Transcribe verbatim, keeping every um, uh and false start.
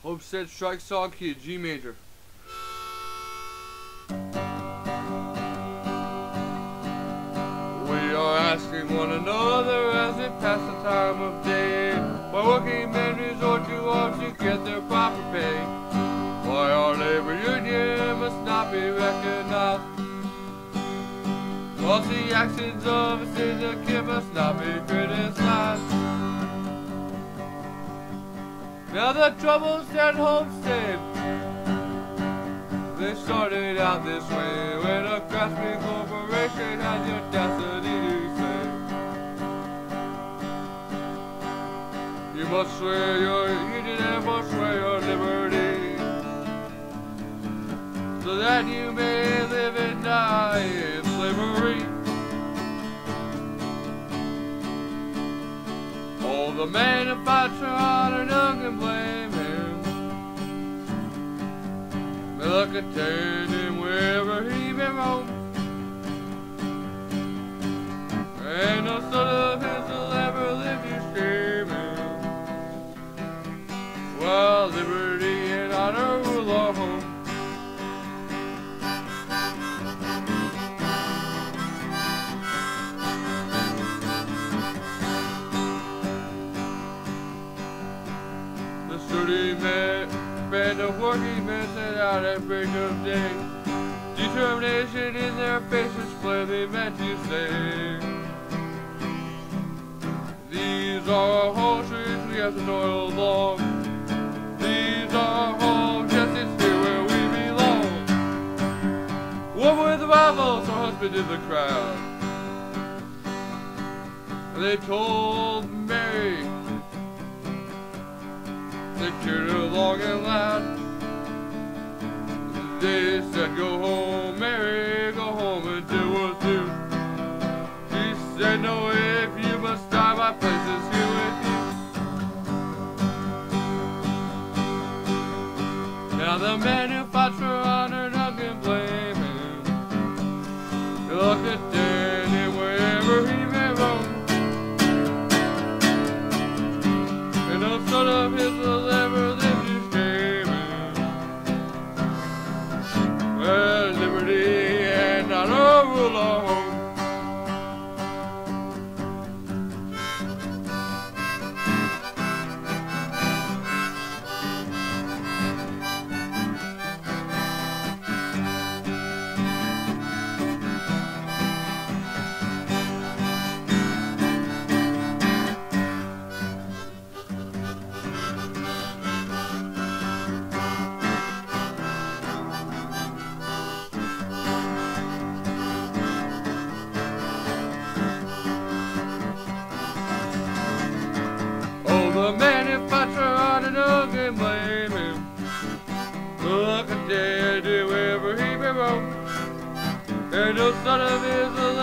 Homestead Strike Song Key, G major. We are asking one another as we pass the time of day, why working men resort to arms to get their proper pay, why our labor union must not be recognized, whilst the actions of a syndicate must not be criticized. Now the troubles at Homestead, they started out this way when a grasping corporation had the audacity to say, you must swear your union and must swear your liberty, so that you may live and die in slavery. All the men who fight for honor, none can blame him. May luck attend him wherever he may roam, and no son of his will ever live to shame him, while liberty and honor rule our home. Sturdy men, band of working men set out at break of day, determination in their faces plainly meant to say, these are our home streets, we have to toil long, these are our homes, yes, it's here where we belong. Woman with the rivals, her husband in the crowd, they told Mary, they cheered her long and loud. They said, go home, Mary, go home and do what's due. She said, no, if you must die, my place is here with you. Now the man who fights for honor, none can blame him. Look at dead and wherever he may roam, and no son of his will ever live to shame him, where liberty and honor rule our home. The man who fights for honor, no can blame him. Look at dead wherever he may roam, and no son of his will